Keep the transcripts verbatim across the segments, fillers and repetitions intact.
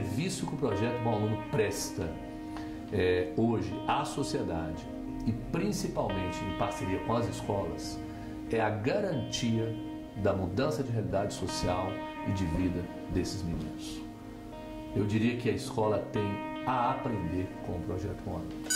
serviço que o Projeto Bom Aluno presta é, hoje à sociedade e principalmente em parceria com as escolas é a garantia da mudança de realidade social e de vida desses meninos. Eu diria que a escola tem a aprender com o Projeto Bom Aluno.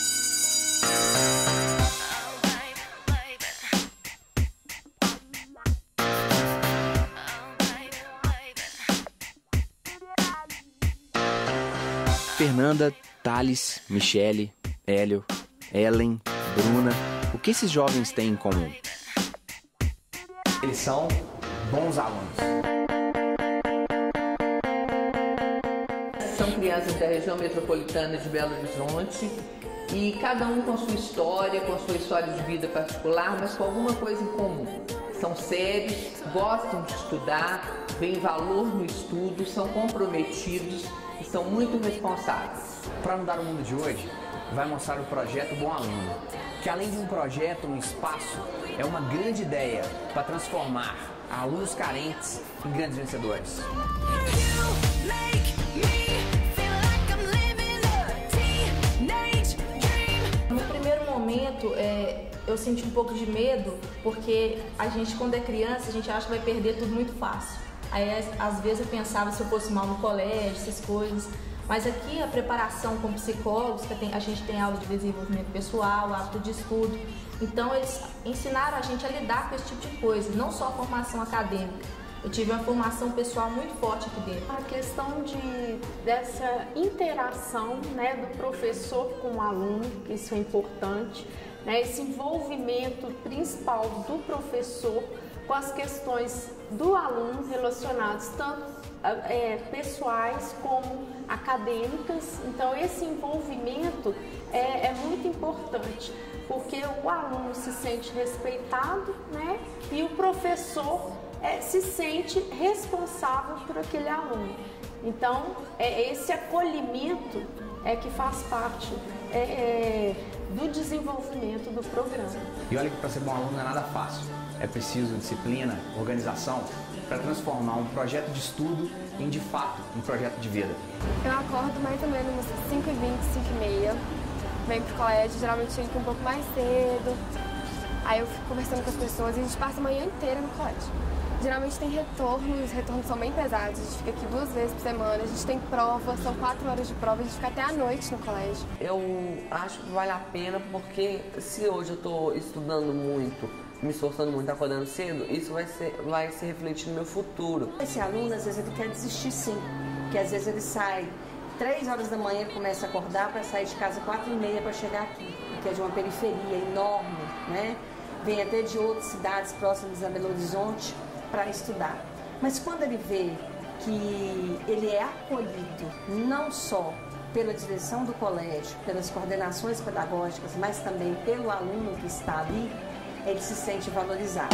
Fernanda, Thales, Michele, Hélio, Ellen, Bruna, o que esses jovens têm em comum? Eles são bons alunos. São crianças da região metropolitana de Belo Horizonte e cada um com a sua história, com a sua história de vida particular, mas com alguma coisa em comum. São sérios, gostam de estudar, veem valor no estudo, são comprometidos e são muito responsáveis. Para mudar o mundo de hoje, vai mostrar o Projeto Bom Aluno, que além de um projeto, um espaço, é uma grande ideia para transformar alunos carentes em grandes vencedores. No primeiro momento, é, eu senti um pouco de medo, porque a gente, quando é criança, a gente acha que vai perder tudo muito fácil. Aí, às vezes, eu pensava se eu fosse mal no colégio, essas coisas. Mas aqui, a preparação com psicólogos, que a gente tem aula de desenvolvimento pessoal, hábito de estudo. Então, eles ensinaram a gente a lidar com esse tipo de coisa, não só a formação acadêmica. Eu tive uma formação pessoal muito forte aqui dentro. A questão de, dessa interação, né, do professor com o aluno, isso é importante, né, esse envolvimento principal do professor com as questões do aluno relacionadas tanto é, pessoais como acadêmicas. Então esse envolvimento é, é muito importante, porque o aluno se sente respeitado, né, e o professor é, se sente responsável por aquele aluno. Então é, esse acolhimento é que faz parte é, é, do desenvolvimento do programa. E olha que para ser bom aluno não é nada fácil. É preciso disciplina, organização, para transformar um projeto de estudo em, de fato, um projeto de vida. Eu acordo mais ou menos umas cinco e vinte, cinco e meia, venho pro colégio, geralmente chego um pouco mais cedo, aí eu fico conversando com as pessoas e a gente passa a manhã inteira no colégio. Geralmente tem retorno, os retornos são bem pesados, a gente fica aqui duas vezes por semana, a gente tem prova, são quatro horas de prova, a gente fica até a noite no colégio. Eu acho que vale a pena porque se hoje eu estou estudando muito, me esforçando muito, acordando cedo, isso vai, ser, vai se refletir no meu futuro. Esse aluno, às vezes, ele quer desistir sim, porque às vezes ele sai três horas da manhã, começa a acordar para sair de casa quatro e meia para chegar aqui, que é de uma periferia enorme, né? Vem até de outras cidades próximas a Belo Horizonte para estudar. Mas quando ele vê que ele é acolhido, não só pela direção do colégio, pelas coordenações pedagógicas, mas também pelo aluno que está ali, ele se sente valorizado.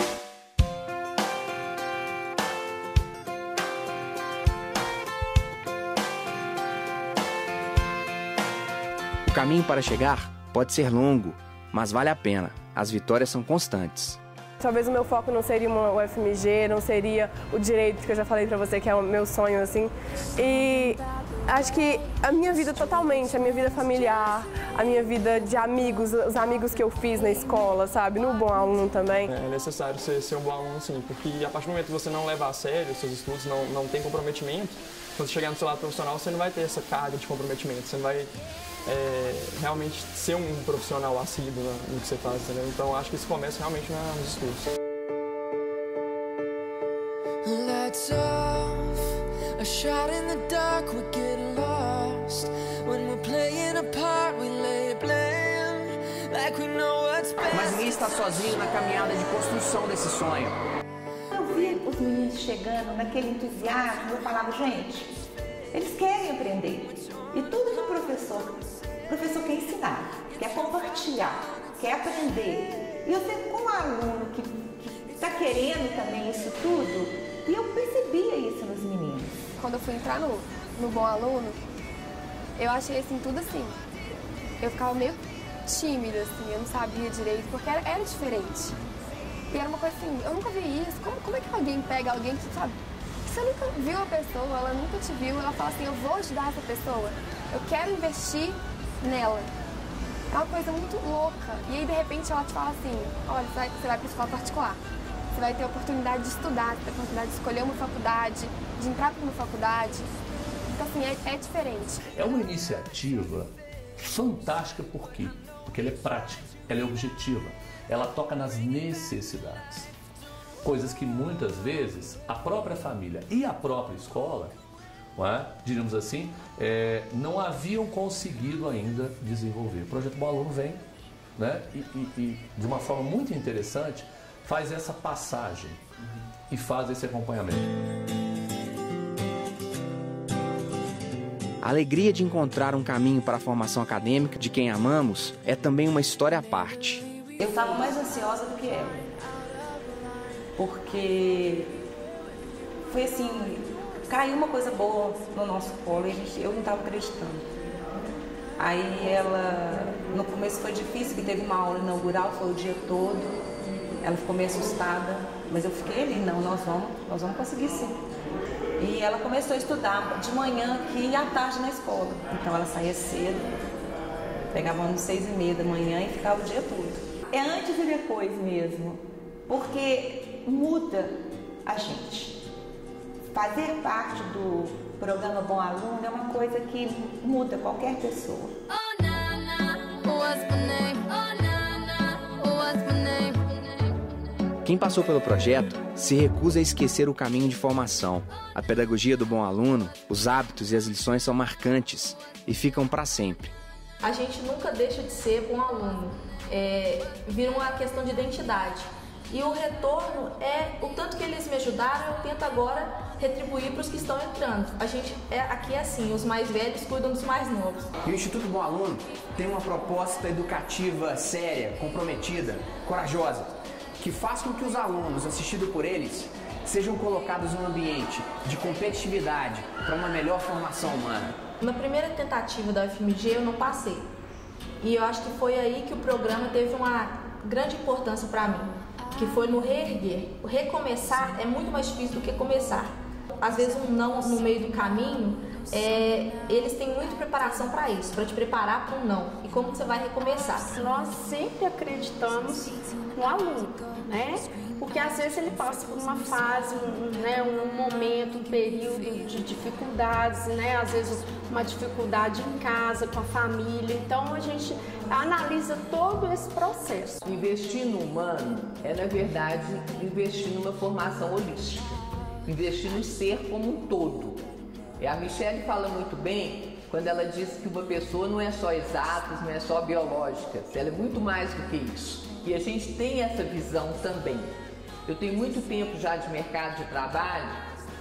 O caminho para chegar pode ser longo, mas vale a pena. As vitórias são constantes. Talvez o meu foco não seria uma U F M G, não seria o direito, que eu já falei pra você, que é o meu sonho, assim. E acho que a minha vida totalmente, a minha vida familiar, a minha vida de amigos, os amigos que eu fiz na escola, sabe? No Bom Aluno também. É necessário ser, ser um bom aluno, sim, porque a partir do momento que você não leva a sério os seus estudos, não, não tem comprometimento, quando você chegar no seu lado profissional, você não vai ter essa carga de comprometimento, você não vai é, realmente ser um profissional assíduo no que você faz, entendeu? Então acho que isso começa realmente nos estudos. Lights off, a shot in the dark, we get lost. When we're playing a part, we lay blame, like we know what's best. Mas ninguém está sozinho na caminhada de construção desse sonho. Eu vi os meninos chegando naquele entusiasmo, eu falava, gente, eles querem aprender. E tudo que o professor, o professor quer ensinar, quer compartilhar, quer aprender. E eu sempre com um aluno que está querendo também isso tudo, e eu percebia isso nos meninos. Quando eu fui entrar no, no Bom Aluno, eu achei assim, tudo assim. Eu ficava meio tímida, assim, eu não sabia direito, porque era, era diferente. E era uma coisa assim, eu nunca vi isso. Como, como é que alguém pega alguém que, sabe, você nunca viu a pessoa, ela nunca te viu, ela fala assim, eu vou ajudar essa pessoa, eu quero investir nela. É uma coisa muito louca. E aí, de repente, ela te fala assim, olha, você vai, você vai para a escola particular. Você vai ter a oportunidade de estudar, você vai ter a oportunidade de escolher uma faculdade, de entrar para uma faculdade. Então, assim, é, é diferente. É uma iniciativa fantástica, por quê? Porque ela é prática, ela é objetiva, ela toca nas necessidades. Coisas que muitas vezes a própria família e a própria escola, não é, diríamos assim, é, não haviam conseguido ainda desenvolver. O Projeto Bom Aluno vem, né, e, e, e de uma forma muito interessante faz essa passagem e faz esse acompanhamento. A alegria de encontrar um caminho para a formação acadêmica de quem amamos é também uma história à parte. Eu estava mais ansiosa do que ela, porque foi assim, caiu uma coisa boa no nosso colo e eu não estava acreditando. Aí ela, no começo foi difícil, que teve uma aula inaugural, foi o dia todo, ela ficou meio assustada, mas eu fiquei ali, não, nós vamos, nós vamos conseguir sim. E ela começou a estudar de manhã aqui e à tarde na escola. Então ela saía cedo, pegava umas seis e meia da manhã e ficava o dia todo. É antes e depois mesmo, porque muda a gente. Fazer parte do programa Bom Aluno é uma coisa que muda qualquer pessoa. Quem passou pelo projeto se recusa a esquecer o caminho de formação. A pedagogia do bom aluno, os hábitos e as lições são marcantes e ficam para sempre. A gente nunca deixa de ser bom aluno. É, vira uma questão de identidade. E o retorno é o tanto que eles me ajudaram, eu tento agora retribuir para os que estão entrando. A gente é, aqui é assim, os mais velhos cuidam dos mais novos. E o Instituto Bom Aluno tem uma proposta educativa séria, comprometida, corajosa, que faz com que os alunos, assistidos por eles, sejam colocados num ambiente de competitividade para uma melhor formação humana. Na primeira tentativa da U F M G eu não passei. E eu acho que foi aí que o programa teve uma grande importância para mim, que foi no reerguer. O recomeçar é muito mais difícil do que começar. Às vezes um não no meio do caminho, é, eles têm muita preparação para isso, para te preparar para um não. E como você vai recomeçar? Nós sempre acreditamos no aluno, né? Porque às vezes ele passa por uma fase, um, né, um momento, um período de dificuldades, né? Às vezes uma dificuldade em casa, com a família. Então a gente analisa todo esse processo. Investir no humano é, na verdade, investir numa formação holística. Investir no ser como um todo. E a Michele fala muito bem quando ela diz que uma pessoa não é só exatas, não é só biológica, ela é muito mais do que isso. E a gente tem essa visão também. Eu tenho muito tempo já de mercado de trabalho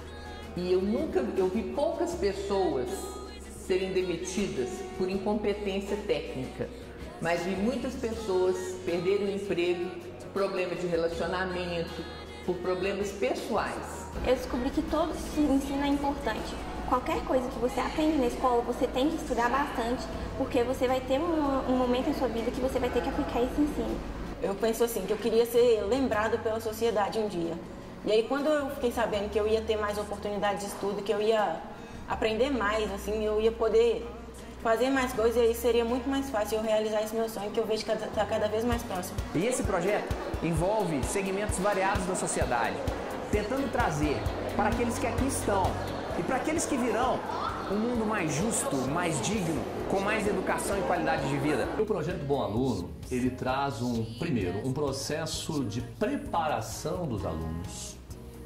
e eu nunca, eu vi poucas pessoas serem demitidas por incompetência técnica, mas vi muitas pessoas perderem o emprego por problema de relacionamento, por problemas pessoais. Eu descobri que todo esse ensino é importante. Qualquer coisa que você aprende na escola, você tem que estudar bastante, porque você vai ter um, um momento em sua vida que você vai ter que aplicar esse ensino. Eu penso assim, que eu queria ser lembrado pela sociedade um dia. E aí quando eu fiquei sabendo que eu ia ter mais oportunidade de estudo, que eu ia aprender mais, assim, eu ia poder fazer mais coisas, e aí seria muito mais fácil eu realizar esse meu sonho, que eu vejo que está cada vez mais próximo. E esse projeto envolve segmentos variados da sociedade, tentando trazer para aqueles que aqui estão e para aqueles que virão um mundo mais justo, mais digno, com mais educação e qualidade de vida. O projeto Bom Aluno, ele traz um, primeiro, um processo de preparação dos alunos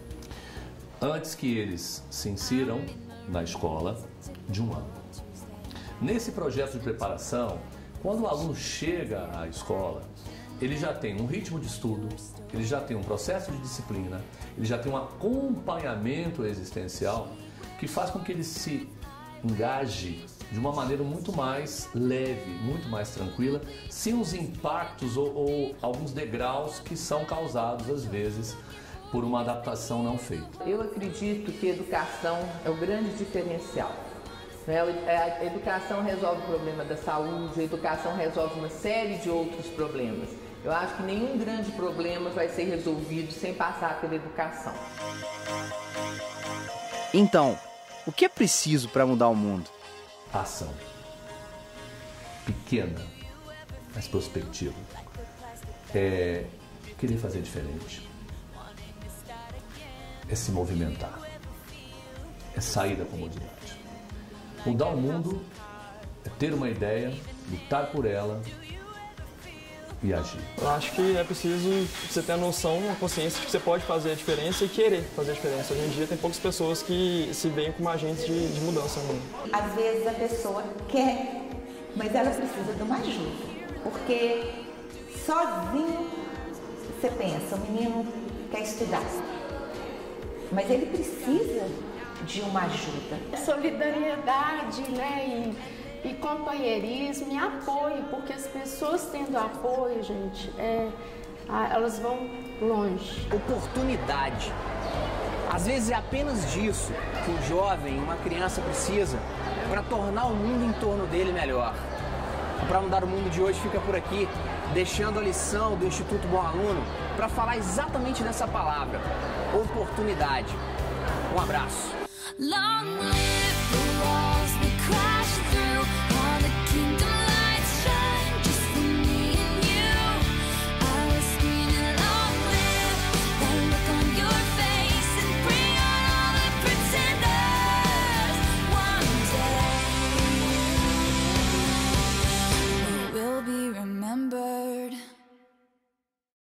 antes que eles se insiram na escola de um ano. Nesse projeto de preparação, quando o aluno chega à escola, ele já tem um ritmo de estudo, ele já tem um processo de disciplina, ele já tem um acompanhamento existencial que faz com que ele se engaje de uma maneira muito mais leve, muito mais tranquila, sem os impactos ou, ou alguns degraus que são causados, às vezes, por uma adaptação não feita. Eu acredito que a educação é o grande diferencial. A educação resolve o problema da saúde, a educação resolve uma série de outros problemas. Eu acho que nenhum grande problema vai ser resolvido sem passar pela educação. Então, o que é preciso para mudar o mundo? Ação. Pequena, mas prospectiva. É querer fazer diferente. É se movimentar. É sair da comodidade. Mudar o mundo é ter uma ideia, lutar por ela e agir. Eu acho que é preciso você ter a noção, a consciência de que você pode fazer a diferença e querer fazer a diferença. Hoje em dia tem poucas pessoas que se veem como agentes de, de mudança no mundo. Às vezes a pessoa quer, mas ela precisa de uma ajuda. Porque sozinho você pensa, o menino quer estudar, mas ele precisa de uma ajuda. Solidariedade, né? E, e companheirismo e apoio, porque as pessoas tendo apoio, gente, é, elas vão longe. Oportunidade. Às vezes é apenas disso que um jovem, uma criança precisa para tornar o mundo em torno dele melhor. Para Mudar o Mundo de hoje fica por aqui, deixando a lição do Instituto Bom Aluno para falar exatamente dessa palavra, oportunidade. Um abraço. Long live the